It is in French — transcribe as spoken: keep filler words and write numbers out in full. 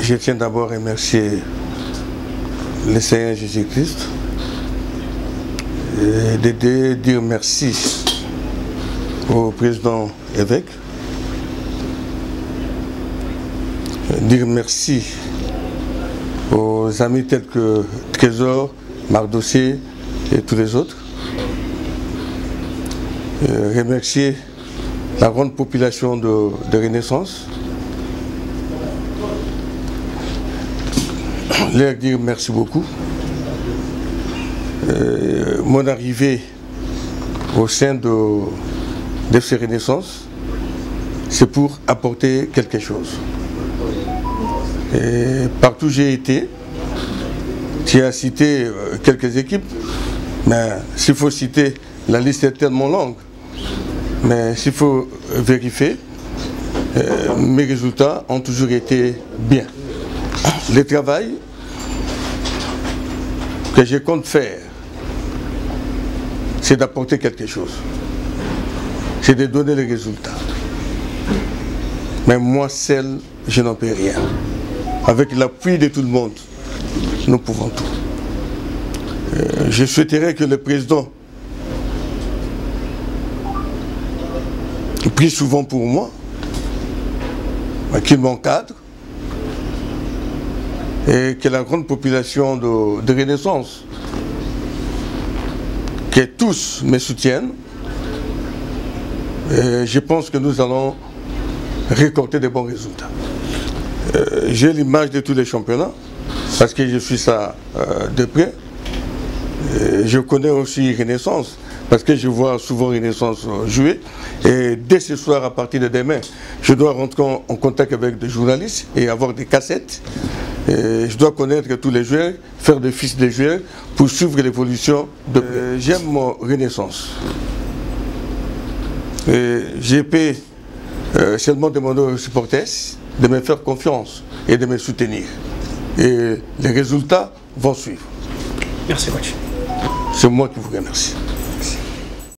je tiens d'abord à remercier le Seigneur Jésus-Christ et de, de dire merci au président évêque, dire merci aux amis tels que Trésor, Mardossier et tous les autres, et remercier la grande population de, de Renaissance, leur dire merci beaucoup. Euh, mon arrivée au sein de, de ces Renaissance, c'est pour apporter quelque chose. Et partout où j'ai été, tu as cité quelques équipes, mais s'il faut citer, la liste est tellement longue. Mais s'il faut vérifier, euh, mes résultats ont toujours été bien. Le travail que je compte faire, c'est d'apporter quelque chose. C'est de donner les résultats. Mais moi seul, je n'en peux rien. Avec l'appui de tout le monde, nous pouvons tout. Euh, je souhaiterais que le président prie souvent pour moi, qu'il m'encadre, et que la grande population de, de Renaissance, que tous me soutiennent. Et je pense que nous allons récolter de bons résultats. Euh, J'ai l'image de tous les championnats, parce que je suis ça euh, de près. Et je connais aussi Renaissance, parce que je vois souvent Renaissance jouer. Et dès ce soir, à partir de demain, je dois rentrer en, en contact avec des journalistes et avoir des cassettes. Et je dois connaître tous les joueurs, faire des fiches des joueurs pour suivre l'évolution de euh, j'aime mon Renaissance. J'ai pu euh, seulement demander aux supporters de me faire confiance et de me soutenir. Et les résultats vont suivre. Merci, coach. C'est moi qui vous remercie.